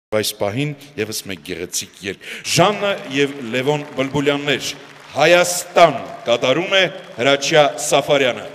Այս պահին եւս մեկ գեղեցիկ երգ Ժաննա եւ Լևոն Բլբուլյաններ Հայաստան կատարում է Հրաչյա Սաֆարյանը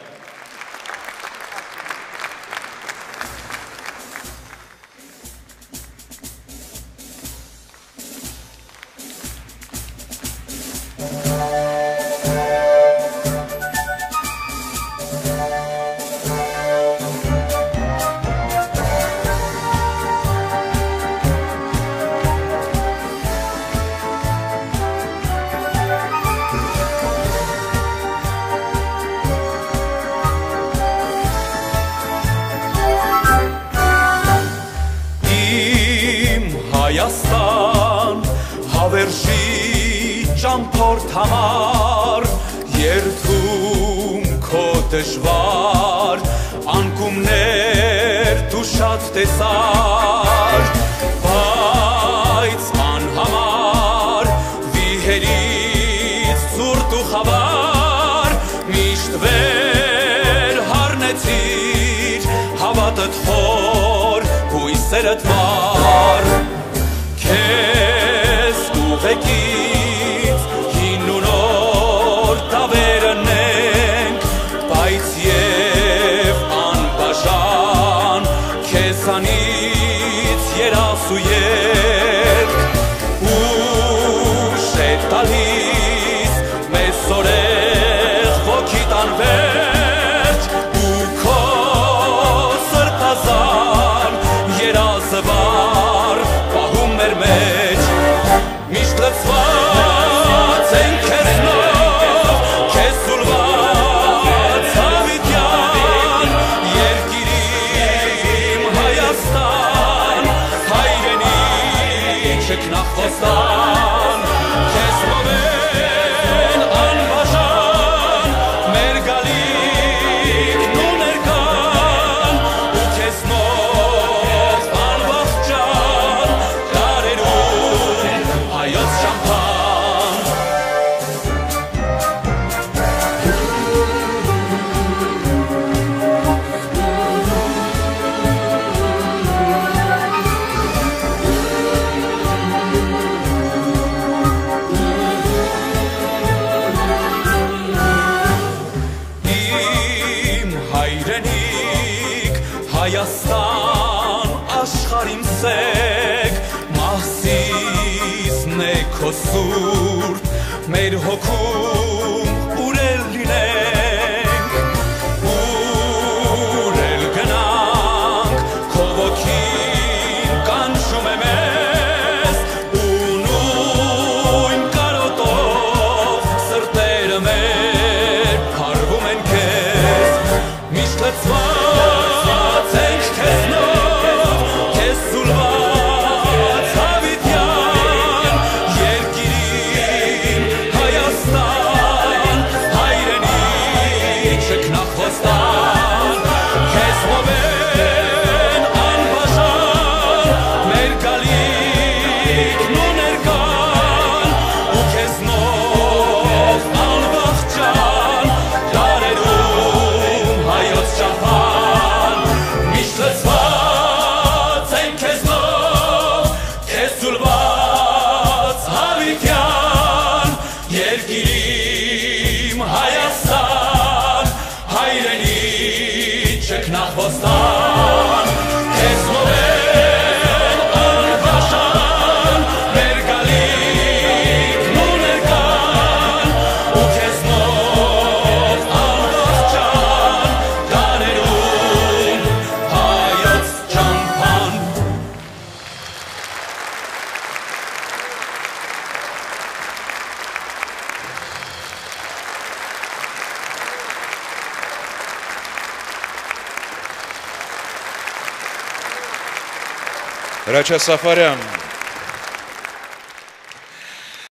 Հայաստան հավերժի ճամփորդ համար երթում քո դժվար անկումներ դու շատ տեսար բայց անհամար վիհերից ցուրտ ու խավար միշտ վեր հառնեցիր հավատդ խոր հույսերդ վար Քեզ ուղեկից հին ու նոր տավերն ենք բայց և անբաժան քեզանից երաս ու երգ ուշ է տալիս մեզ օրեղ ոգի տանվերջ ու քո սրտազան երազը վար Միշտ լծված ենք քեզնով, քեզ սուլված հավիտյան Երկիր իմ Հայաստան, հայրենիք շքնախոստան Քեզ հովեն անբաժան, մեր գալիքն ու ներկան ու քեզնով անվախճան Հայոց շամփան Իմ հայրենիք Հայաստան աշխարհին սեք Մահսիսն է քո սուրբ մեր հոգում ուրել լինենք ուրել գնանք քո ոգին կանչում է մեզ ու նույն կարոտով սրտերը մեր փարվում են քեզ միշտ լծված ենք քեզնով քեզ սուլված հավիտյան Երկիր իմ Հայաստան հայրենիք շքնախոստան քեզ հովեն անբաժան մեր գալիքն ու ներկան ու քեզնով անվախճան դարերում հայոց ճամփան միշտ լծված ենք քեզնով քեզ սուլված հավիտյան Երկիր իմ Հայաստան հայրենիք շքնախոստան քեզ հովեն անբաժան մեր գալիքն ու ներկան ու քեզնով անվախճան դարերում հայոց ճամփան Հրաչյա Սաֆարյան